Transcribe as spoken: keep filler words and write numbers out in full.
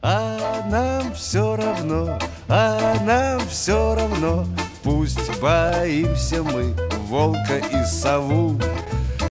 А нам все равно, а нам все равно. Пусть боимся мы волка и сову,